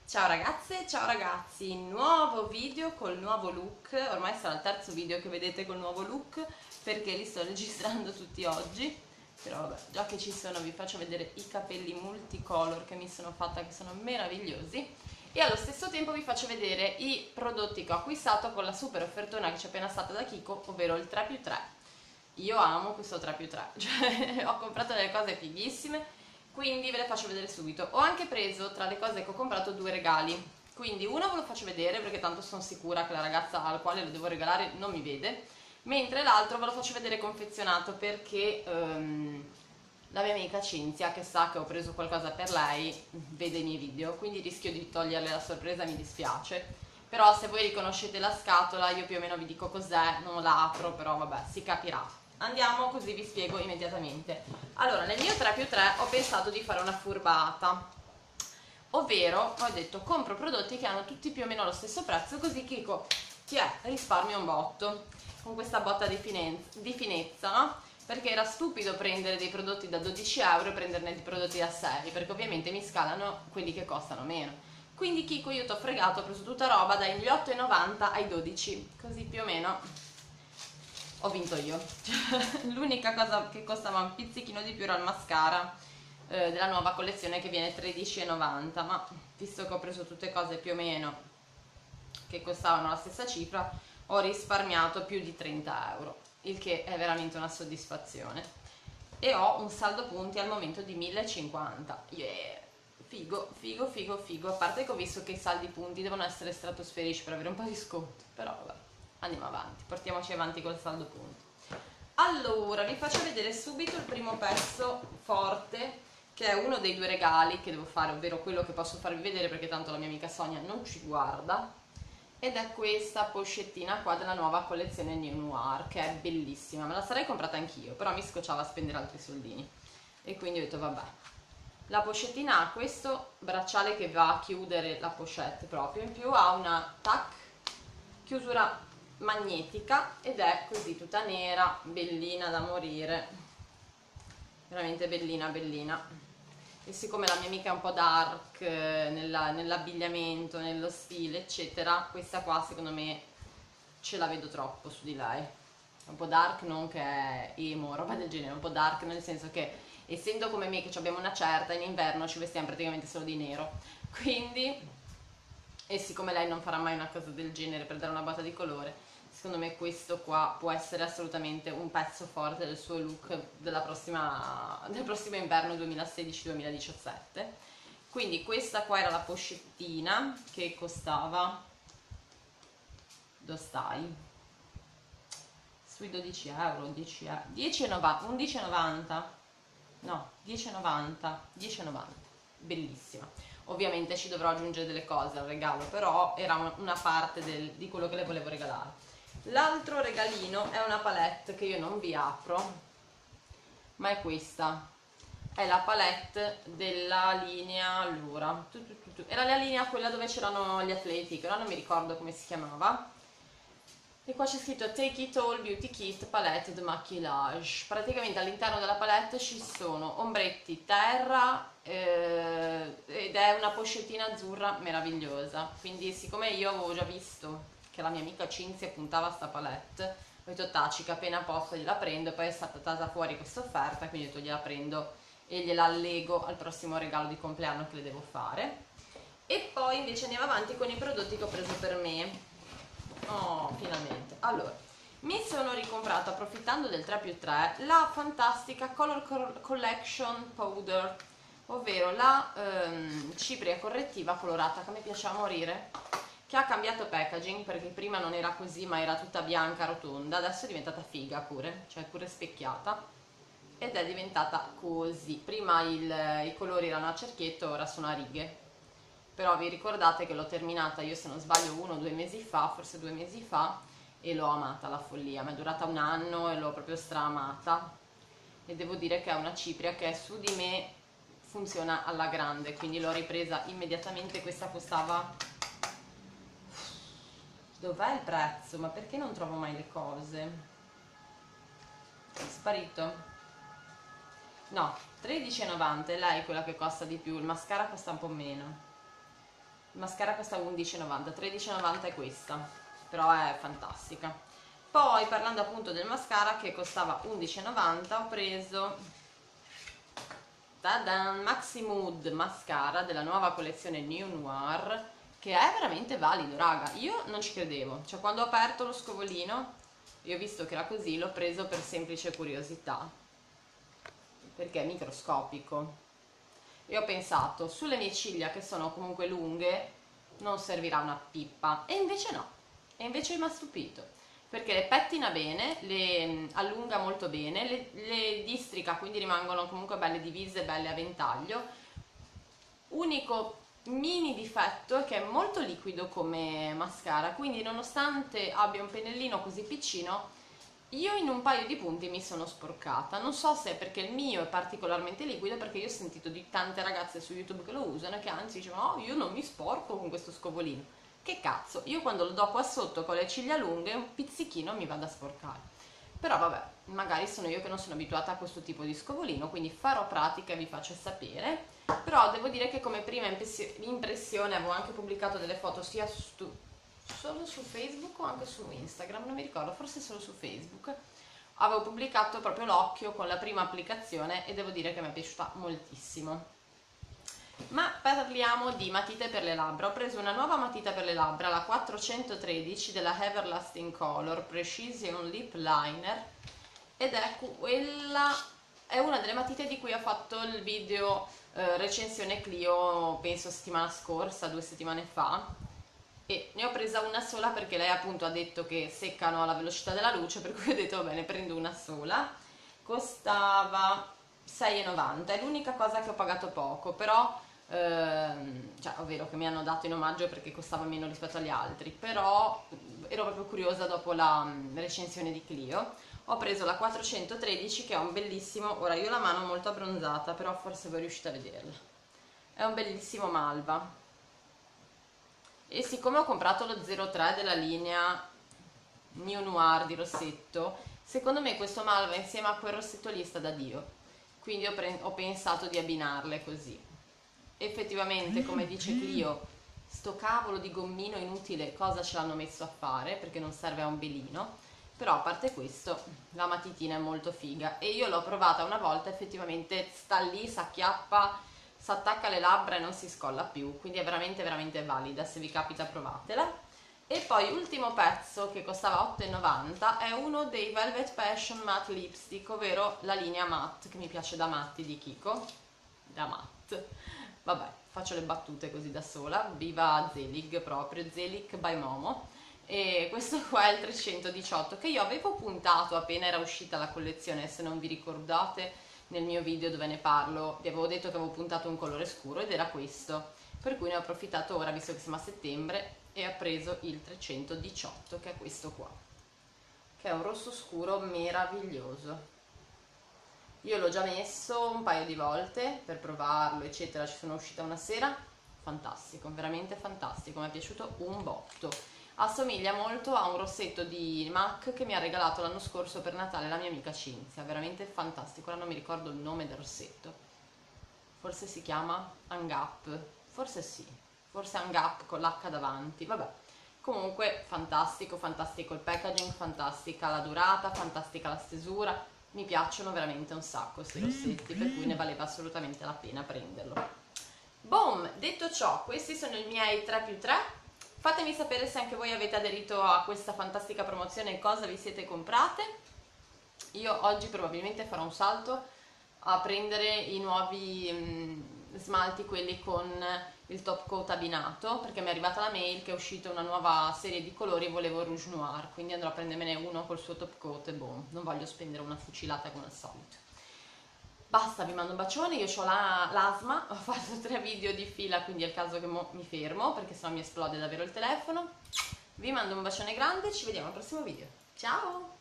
Ciao ragazze, ciao ragazzi, nuovo video col nuovo look, ormai sarà il terzo video che vedete col nuovo look perché li sto registrando tutti oggi, però vabbè, già che ci sono vi faccio vedere i capelli multicolor che mi sono fatta, che sono meravigliosi, e allo stesso tempo vi faccio vedere i prodotti che ho acquistato con la super offertona che c'è appena stata da Kiko, ovvero il 3+3. Io amo questo 3+3, cioè ho comprato delle cose fighissime, quindi ve le faccio vedere subito. Ho anche preso tra le cose che ho comprato due regali, quindi uno ve lo faccio vedere perché tanto sono sicura che la ragazza al quale lo devo regalare non mi vede, mentre l'altro ve lo faccio vedere confezionato perché la mia amica Cinzia, che sa che ho preso qualcosa per lei, vede i miei video, quindi rischio di toglierle la sorpresa, mi dispiace. Però se voi riconoscete la scatola io più o meno vi dico cos'è, non la apro, però vabbè, si capirà. Andiamo così vi spiego immediatamente. Allora, nel mio 3+3 ho pensato di fare una furbata, ovvero ho detto compro prodotti che hanno tutti più o meno lo stesso prezzo, così Kiko, risparmio un botto, con questa botta di finezza, no? Perché era stupido prendere dei prodotti da 12 euro e prenderne dei prodotti da 6, perché ovviamente mi scalano quelli che costano meno. Quindi Kiko, io ti ho fregato, ho preso tutta roba dagli 8,90 ai 12, così più o meno ho vinto io. L'unica cosa che costava un pizzichino di più era il mascara della nuova collezione che viene 13,90, ma visto che ho preso tutte cose più o meno che costavano la stessa cifra, ho risparmiato più di 30 euro, il che è veramente una soddisfazione. E ho un saldo punti al momento di 1050. Yeah. Figo, figo, figo, figo. A parte che ho visto che i saldi punti devono essere stratosferici per avere un po' di sconto, però vabbè, andiamo avanti, portiamoci avanti col saldo punti. Allora, vi faccio vedere subito il primo pezzo forte, che è uno dei due regali che devo fare, ovvero quello che posso farvi vedere perché tanto la mia amica Sonia non ci guarda, ed è questa pochettina qua della nuova collezione Neo Noir, che è bellissima. Me la sarei comprata anch'io, però mi scocciava a spendere altri soldini e quindi ho detto vabbè. La pochettina ha questo bracciale che va a chiudere la pochette proprio, in più ha una tac chiusura magnetica ed è così tutta nera, bellina da morire, veramente bellina bellina. E siccome la mia amica è un po' dark nell'abbigliamento, nello stile eccetera, questa qua secondo me ce la vedo troppo su di lei. È un po' dark, non che è emo, roba del genere, un po' dark nel senso che essendo come me che abbiamo una certa, in inverno ci vestiamo praticamente solo di nero, quindi, e siccome lei non farà mai una cosa del genere per dare una botta di colore, secondo me questo qua può essere assolutamente un pezzo forte del suo look del prossimo inverno 2016-2017. Quindi questa qua era la pochettina che costava, dove stai? Sui 12 euro, 10 euro, 10,90, 11,90, no, 10,90, 10,90, bellissima. Ovviamente ci dovrò aggiungere delle cose al regalo, però era una parte di quello che le volevo regalare. L'altro regalino è una palette che io non vi apro, ma è questa. È la palette della linea, allora, era la linea quella dove c'erano gli atleti, che ora non mi ricordo come si chiamava. E qua c'è scritto Take It All Beauty Kit Palette de Maquillage. Praticamente all'interno della palette ci sono ombretti terra ed è una pochettina azzurra meravigliosa. Quindi siccome io avevo già visto che la mia amica Cinzia puntava a sta palette, ho detto taci che appena posso gliela prendo, poi è stata tasa fuori questa offerta, quindi ho detto gliela prendo e gliela allego al prossimo regalo di compleanno che le devo fare. E poi invece andiamo avanti con i prodotti che ho preso per me. Oh, finalmente. Allora, mi sono ricomprata, approfittando del 3+3, la fantastica Color Collection Powder, ovvero la cipria correttiva colorata, che a me piace a morire, che ha cambiato packaging, perché prima non era così, ma era tutta bianca, rotonda, adesso è diventata figa pure, cioè pure specchiata, ed è diventata così. Prima i colori erano a cerchietto, ora sono a righe. Però vi ricordate che l'ho terminata io, se non sbaglio, 1 o 2 mesi fa, forse 2 mesi fa, e l'ho amata la follia, mi è durata un anno e l'ho proprio straamata, e devo dire che è una cipria che su di me funziona alla grande, quindi l'ho ripresa immediatamente. Questa costava, dov'è il prezzo? Ma perché non trovo mai le cose? È sparito? No, 13,90, è lei quella che costa di più, il mascara costa un po' meno. mascara costa 11,90, 13,90 è questa, però è fantastica. Poi parlando appunto del mascara che costava 11,90 ho preso Tadan Maxi Mood mascara della nuova collezione New Noir, che è veramente valido, raga. Io non ci credevo, cioè quando ho aperto lo scovolino io ho visto che era così, l'ho preso per semplice curiosità perché è microscopico e ho pensato sulle mie ciglia che sono comunque lunghe non servirà una pippa, e invece no, e invece mi ha stupito perché le pettina bene, le allunga molto bene, le districa, quindi rimangono comunque belle divise, belle a ventaglio. Unico mini difetto è che è molto liquido come mascara, quindi nonostante abbia un pennellino così piccino, io in un paio di punti mi sono sporcata. Non so se è perché il mio è particolarmente liquido, perché io ho sentito di tante ragazze su YouTube che lo usano e che anzi dicevano: oh, io non mi sporco con questo scovolino. Che cazzo, io quando lo do qua sotto con le ciglia lunghe un pizzichino mi vado a sporcare. Però vabbè, magari sono io che non sono abituata a questo tipo di scovolino, quindi farò pratica e vi faccio sapere. Però devo dire che come prima impressione avevo anche pubblicato delle foto sia solo su Facebook o anche su Instagram, non mi ricordo, forse solo su Facebook. Avevo pubblicato proprio l'occhio con la prima applicazione e devo dire che mi è piaciuta moltissimo. Ma parliamo di matite per le labbra. Ho preso una nuova matita per le labbra, la 413 della Everlasting Color Precision Lip Liner, ed è quella, è una delle matite di cui ho fatto il video recensione Clio, penso settimana scorsa, 2 settimane fa, e ne ho presa una sola perché lei appunto ha detto che seccano alla velocità della luce, per cui ho detto va bene, prendo una sola. Costava 6,90, è l'unica cosa che ho pagato poco, però cioè, ovvero che mi hanno dato in omaggio perché costava meno rispetto agli altri, però ero proprio curiosa dopo la recensione di Clio. Ho preso la 413 che è un bellissimo, ora io ho la mano molto abbronzata, però forse voi riuscite a vederla, è un bellissimo malva, e siccome ho comprato lo 03 della linea New Noir di rossetto, secondo me questo malva insieme a quel rossetto lì sta da Dio, quindi ho pensato di abbinarle così. Effettivamente, come dice Clio, sto cavolo di gommino inutile cosa ce l'hanno messo a fare, perché non serve a un belino. Però a parte questo la matitina è molto figa e io l'ho provata una volta, effettivamente sta lì, si acchiappa, si attacca alle labbra e non si scolla più, quindi è veramente veramente valida, se vi capita provatela. E poi ultimo pezzo che costava 8,90 è uno dei Velvet Passion Matte Lipstick, ovvero la linea matte che mi piace da matti di Kiko, da matte. Vabbè, faccio le battute così da sola, viva Zelig proprio, Zelig by Momo. E questo qua è il 318 che io avevo puntato appena era uscita la collezione, se non vi ricordate nel mio video dove ne parlo, vi avevo detto che avevo puntato un colore scuro ed era questo, per cui ne ho approfittato ora visto che siamo a settembre e ho preso il 318 che è questo qua, che è un rosso scuro meraviglioso. Io l'ho già messo un paio di volte per provarlo eccetera, ci sono uscita una sera, fantastico, veramente fantastico, mi è piaciuto un botto. Assomiglia molto a un rossetto di MAC che mi ha regalato l'anno scorso per Natale la mia amica Cinzia, veramente fantastico, ora non mi ricordo il nome del rossetto, forse si chiama Hang Up, forse sì, forse Hang Up con l'H davanti, vabbè. Comunque fantastico, fantastico il packaging, fantastica la durata, fantastica la stesura, mi piacciono veramente un sacco questi rossetti, per cui ne valeva assolutamente la pena prenderlo. Boom, detto ciò, questi sono i miei 3+3. Fatemi sapere se anche voi avete aderito a questa fantastica promozione e cosa vi siete comprate. Io oggi probabilmente farò un salto a prendere i nuovi smalti, quelli con il top coat abbinato, perché mi è arrivata la mail che è uscita una nuova serie di colori e volevo rouge noir, quindi andrò a prendermene uno col suo top coat e boom, non voglio spendere una fucilata come al solito. Basta, vi mando un bacione, io ho l'asma, ho fatto 3 video di fila, quindi è il caso che mi fermo, perché sennò mi esplode davvero il telefono. Vi mando un bacione grande, ci vediamo al prossimo video. Ciao!